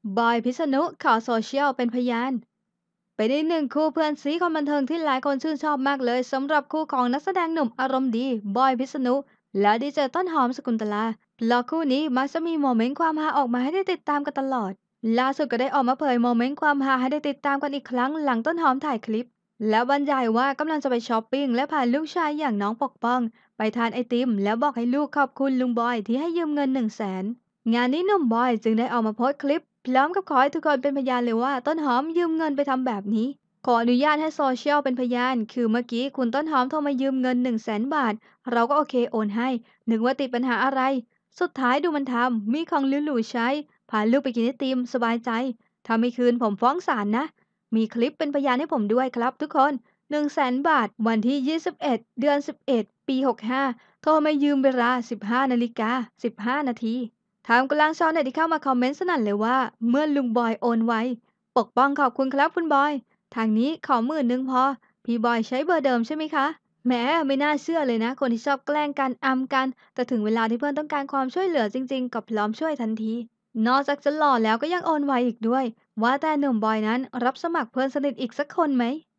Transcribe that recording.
บอยพิษณุข่าวโซเชียลเป็นพยานเป็นอีกหนึ่งคู่เพื่อนซีคนบันเทิงที่หลายคนชื่นชอบมากเลยสำหรับคู่ของนักแสดงหนุ่มอารมณ์ดีบอยพิษณุและดีเจต้นหอมสกุลตลาเพราะคู่นี้มักจะมีโมเมนต์ความฮาออกมาให้ได้ติดตามกันตลอดล่าสุดก็ได้ออกมาเผยโมเมนต์ความฮาให้ได้ติดตามกันอีกครั้งหลังต้นหอมถ่ายคลิปแล้วบรรยายว่ากำลังจะไปช้อปปิ้งและพาลูกชายอย่างน้องปกป้องไปทานไอติมแล้วบอกให้ลูกขอบคุณลุงบอยที่ให้ยืมเงิน100,000 งานนี้หนุ่มบอยจึงได้ออกมาโพสต์คลิปพร้อมกับขอให้ทุกคนเป็นพยานเลยว่าต้นหอมยืมเงินไปทำแบบนี้ขออนุญาตให้โซเชียลเป็นพยานคือเมื่อกี้คุณต้นหอมโทรมายืมเงิน100,000 บาทเราก็โอเคโอนให้นึกว่าติดปัญหาอะไรสุดท้ายดูมันทำมีของหรูๆใช้พาลูกไปกินไอติมสบายใจถ้าไม่คืนผมฟ้องศาลนะมีคลิปเป็นพยานให้ผมด้วยครับทุกคน100,000 บาทวันที่21เดือน11ปี65โทรมายืมเวลา15:15 นาที ทามกลางชาวเน็ตที่เข้ามาคอมเมนต์สนั่นเลยว่าเมื่อลุงบอยโอนไวปกป้องขอบคุณครับคุณบอยทางนี้ขอ10,000พอพี่บอยใช้เบอร์เดิมใช่ไหมคะแหมไม่น่าเชื่อเลยนะคนที่ชอบแกล้งกันอำกันแต่ถึงเวลาที่เพื่อนต้องการความช่วยเหลือจริงๆก็พร้อมช่วยทันทีนอกจากจะหล่อแล้วก็ยังโอนไวอีกด้วยว่าแต่หนุ่มบอยนั้นรับสมัครเพื่อนสนิทอีกสักคนไหม